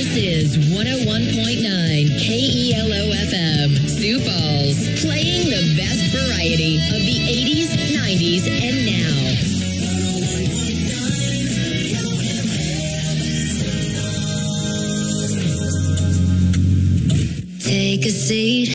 This is 101.9 KELO-FM, Sioux Falls, playing the best variety of the 80s, 90s, and now. Take a seat.